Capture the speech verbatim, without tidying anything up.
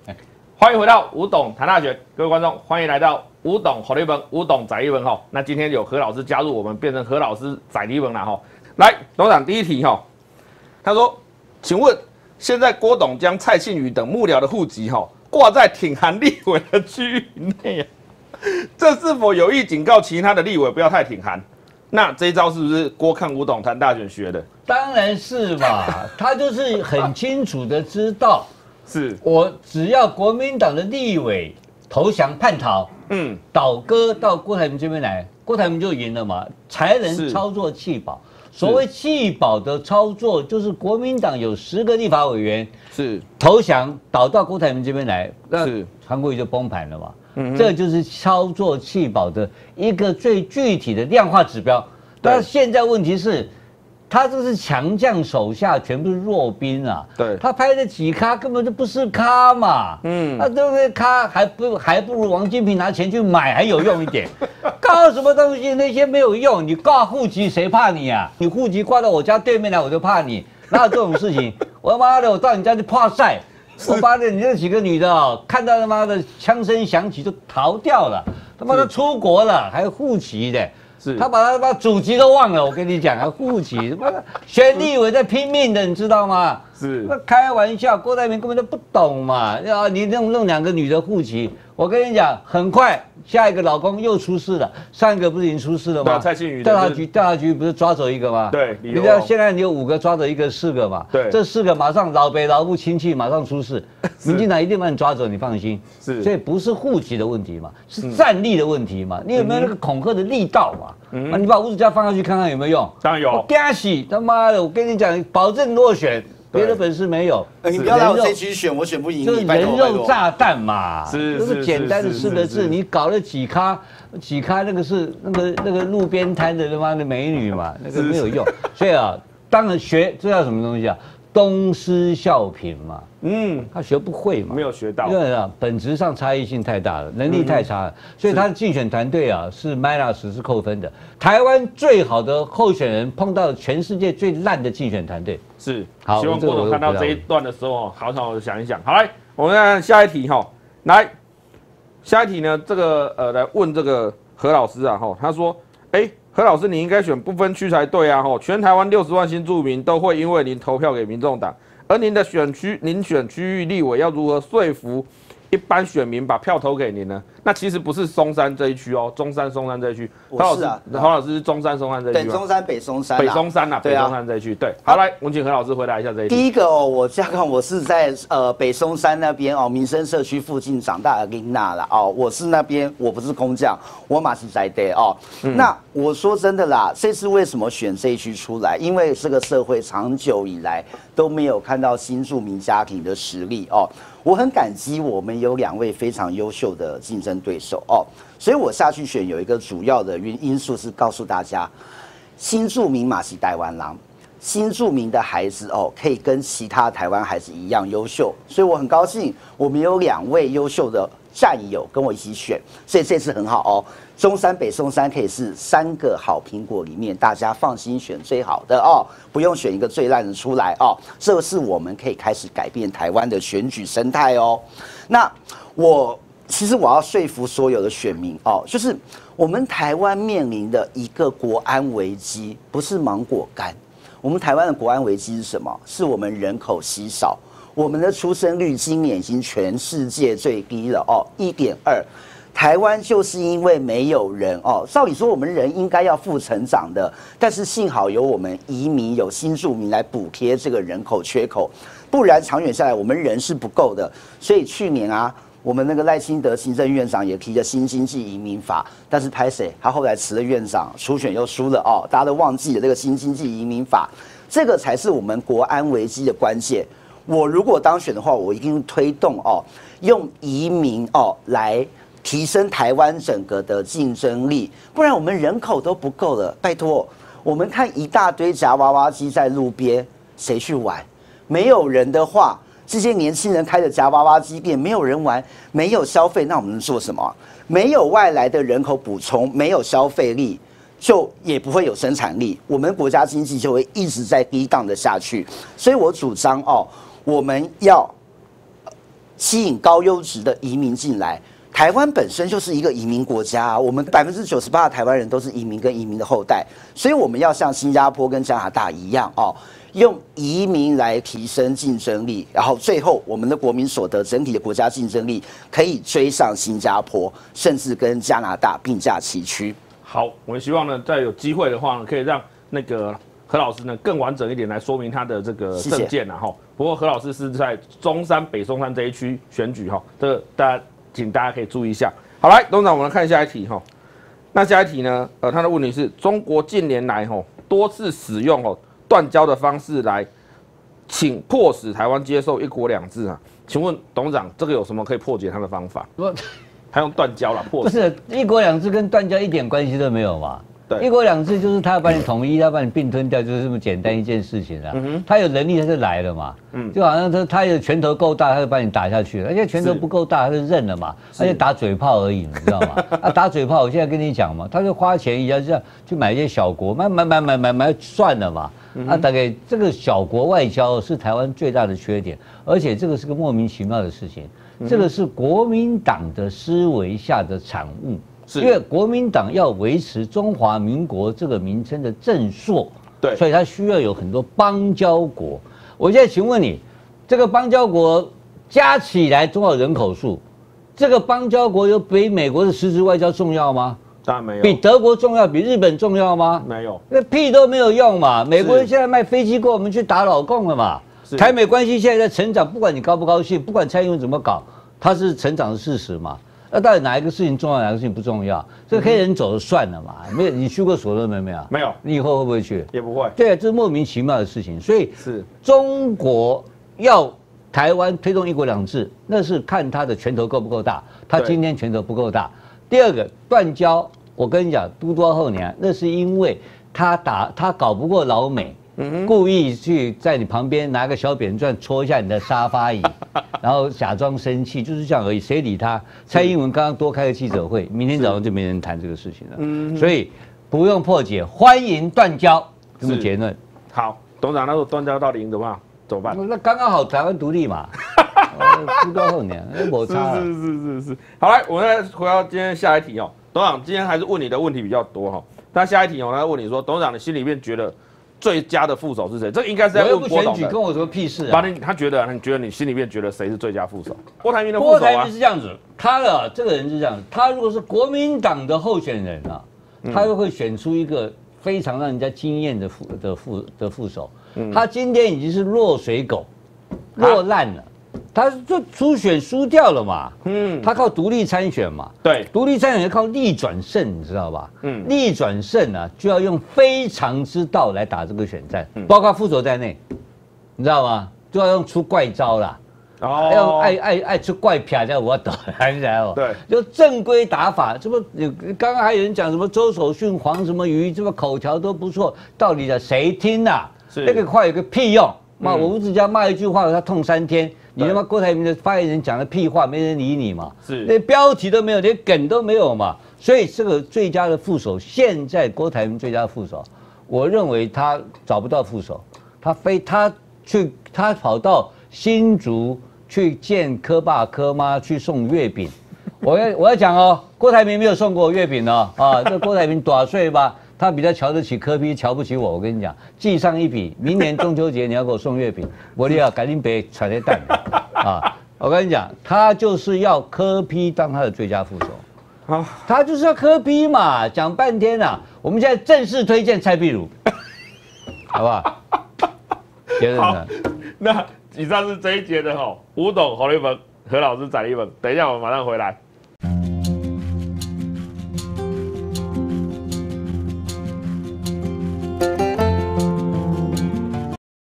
欢迎回到吴董谈大学，各位观众，欢迎来到吴董好立本，吴董宰立本哈。那今天有何老师加入我们，变成何老师宰立本了哈。来，董事长第一题哈，他说，请问现在郭董将蔡庆瑜等幕僚的户籍哈挂在挺韩立委的区域内啊，这是否有意警告其他的立委不要太挺韩？那这一招是不是郭看吴董谈大选学的？ 当然是嘛，他就是很清楚的知道。 是我只要国民党的立委投降叛逃，嗯，倒戈到郭台铭这边来，郭台铭就赢了嘛，才能操作弃保。所谓弃保的操作，就是国民党有十个立法委员是投降倒到郭台铭这边来，那韩国瑜就崩盘了嘛。嗯，这就是操作弃保的一个最具体的量化指标。但现在问题是。他这是强将手下全部是弱兵啊！对，他拍的几咖根本就不是咖嘛，嗯，那对不对？咖还不还不如王金平拿钱去买还有用一点，告什么东西那些没有用，你挂户籍谁怕你啊？你户籍挂到我家对面来我就怕你，哪有这种事情？我他妈的我到你家去怕晒，我把你那几个女的哦，看到他妈的枪声响起就逃掉了，他妈的出国了还有户籍的。他把他把祖籍都忘了，我跟你讲啊，户籍他妈的选立委在拼命的，你知道吗？是，那开玩笑，郭台铭根本就不懂嘛，啊，你弄弄两个女的户籍，我跟你讲，很快下一个老公又出事了，上一个不是已经出事了吗？ 蔡庆瑜调查局调查局不是抓走一个吗？对，你知道现在你有五个抓走一个，四个嘛？对，这四个马上老北老部亲戚马上出事，民进党一定把你抓走，你放心。是，所以不是户籍的问题嘛，是战力的问题嘛，你有没有那个恐吓的力道嘛？嗯，你把吴子嘉放上去看看有没有用？ 当然有。 我惊死他妈的！我跟你讲，保证落选，别的本事没有。 你不要来我这区选，我选不赢你。 就是人肉炸弹嘛，是就是简单的四个字。你搞了几咖，几咖那个是那个那个路边摊的他妈的美女嘛，那个没有用。所以啊，当然学这叫什么东西啊？东施效颦嘛，嗯，他学不会嘛， 没有学到， 因为啊，本质上差异性太大了，能力太差了，所以他的竞选团队啊是 minus 是扣分的。台湾最好的候选人碰到全世界最烂的竞选团队， 是。好，希望郭总看到这一段的时候，好好的想一想。好，来，我们看下一题哈，来，下一题呢，这个呃，来问这个何老师啊，哈，他说，哎、欸。何老师，你应该选不分区才对啊！吼，全台湾六十万新住民都会因为您投票给民众党，而您的选区，您选区域立委要如何说服一般选民把票投给您呢？那其实不是松山这一区哦，中山、松山这一区。 我是啊， 何老师是中山、松山这一区。 对，中山、北松山。 北松山呐，北松山这一区。对，好，来，我们请何老师回答一下这一题。 第一个哦，我加上我是在呃北松山那边哦，民生社区附近长大的琳娜啦哦，我是那边，我不是空降，我马是在地哦。那我说真的啦，这次为什么选这一区出来？因为这个社会长久以来都没有看到新住民家庭的实力哦。我很感激我们有两位非常优秀的竞争对手哦，所以我下去选有一个主要的因因素是告诉大家，新住民马是台湾人，新住民的孩子哦可以跟其他台湾孩子一样优秀，所以我很高兴我们有两位优秀的战友跟我一起选，所以这次很好哦。中山、北松山可以是三个好苹果里面大家放心选最好的哦，不用选一个最烂的出来哦。这是我们可以开始改变台湾的选举生态哦。那我其实我要说服所有的选民哦，就是我们台湾面临的一个国安危机，不是芒果干。我们台湾的国安危机是什么？是我们人口稀少，我们的出生率今年已经全世界最低了哦，一点二。台湾就是因为没有人哦，照理说我们人应该要负成长的，但是幸好有我们移民有新住民来补贴这个人口缺口，不然长远下来我们人是不够的。所以去年啊，我们那个赖清德行政院长也提了新经济移民法，但是拍谁？他后来辞了院长，初选又输了哦，大家都忘记了这个新经济移民法，这个才是我们国安危机的关键。我如果当选的话，我一定推动哦，用移民哦来提升台湾整个的竞争力，不然我们人口都不够了。拜托，我们看一大堆夹娃娃机在路边，谁去玩？没有人的话，这些年轻人开的夹娃娃机店，没有人玩，没有消费，那我们能做什么？没有外来的人口补充，没有消费力，就也不会有生产力，我们国家经济就会一直在低档的下去。所以我主张哦，我们要吸引高优质的移民进来。台湾本身就是一个移民国家啊，我们百分之九十八的台湾人都是移民跟移民的后代，所以我们要像新加坡跟加拿大一样哦，用移民来提升竞争力，然后最后我们的国民所得整体的国家竞争力可以追上新加坡，甚至跟加拿大并驾齐驱。 好，我们希望呢，再有机会的话呢，可以让那个何老师呢更完整一点来说明他的这个政见啊哈。不过何老师是在中山北松山这一区选举哈，这个大家。请大家可以注意一下。好，来，董事长，我们来看下一题哈。那下一题呢？呃，他的问题是中国近年来哈多次使用哦断交的方式来，请迫使台湾接受一国两制啊。请问董事长，这个有什么可以破解他的方法？还用断交了破？ 不是一国两制跟断交一点关系都没有嘛？一国两制就是他要把你统一，他把你并吞掉，就是这么简单一件事情啊。嗯、他有能力他就来了嘛，嗯，就好像他他有拳头够大，他就把你打下去了，而且拳头不够大，他就认了嘛，而且打嘴炮而已，你知道吗？啊，打嘴炮，我现在跟你讲嘛，他就花钱一样这样去买一些小国，买买买买买买算了嘛。啊，大概这个小国外交是台湾最大的缺点，而且这个是个莫名其妙的事情，这个是国民党的思维下的产物。因为国民党要维持中华民国这个名称的正朔，对，所以它需要有很多邦交国。我现在请问你，这个邦交国加起来多少人口数？这个邦交国有比美国的实质外交重要吗？ 当然没有。 比德国重要，比日本重要吗？ 没有， 那屁都没有用嘛。美国人现在卖飞机过我们去打老共了嘛。台美关系现在在成长，不管你高不高兴，不管蔡英文怎么搞，它是成长的事实嘛。那到底哪一个事情重要，哪个事情不重要？这个黑人走了算了嘛？没有，你去过所罗门没有？ 没有。 你以后会不会去？ 也不会。 对啊，这是莫名其妙的事情。所以是中国要台湾推动一国两制，那是看他的拳头够不够大。他今天拳头不够大。第二个断交，我跟你讲，都多后年，那是因为他打他搞不过老美。嗯、故意去在你旁边拿个小扁钻戳一下你的沙发椅，然后假装生气，就是这样而已。谁理他？蔡英文刚刚多开个记者会，明天早上就没人谈这个事情了。嗯，所以不用破解，欢迎断交，这么结论。 好，董事长，那如果断交到底怎么办？怎么办？ 那刚刚好台湾独立嘛，都多后年，没差。 是是是是是。好，来，我们再回到今天下一题哦。董事长今天还是问你的问题比较多哈，但下一题我来问你说，董事长你心里面觉得？最佳的副手是谁？这应该是在问郭董的。 跟我什么屁事啊？ 把你他觉得，你觉得你心里面觉得谁是最佳副手？郭台铭的副手啊。 郭台铭是这样子，他的这个人是这样，他如果是国民党的候选人啊，他又会选出一个非常让人家惊艳的副的副的副手。他今天已经是落水狗，落烂了。他就初选输掉了嘛，嗯，他靠独立参选嘛， 对， 独立参选靠逆转胜，你知道吧？嗯，逆转胜啊，就要用非常之道来打这个选战，嗯、包括副手在内，你知道吗？就要用出怪招啦，哦，要爱爱爱出怪撇叫我懂，还是哦？对，就正规打法，这不，刚刚还有人讲什么周守训、黄什么瑜，这么口条都不错，到底的谁听啊？那个话有个屁用，骂我吴子嘉骂一句话，他痛三天。你他妈郭台铭的发言人讲的屁话，没人理你嘛？是，连标题都没有，连梗都没有嘛。所以这个最佳的副手，现在郭台铭最佳的副手，我认为他找不到副手，他非他去他跑到新竹去见柯爸柯妈去送月饼。我要我要讲哦，郭台铭没有送过月饼哦，啊，这郭台铭多少岁吧？他比较瞧得起柯 P， 瞧不起我。我跟你讲，记上一笔，明年中秋节你要给我送月饼，我就要赶紧别传来蛋啊！我跟你讲，他就是要柯 P 当他的最佳副手，好，他就是要柯 P 嘛，讲半天啊！我们现在正式推荐蔡壁如，好不好？结论呢？ 那以上是这一节的哈，吴董侯立文何老师载一本，等一下我们马上回来。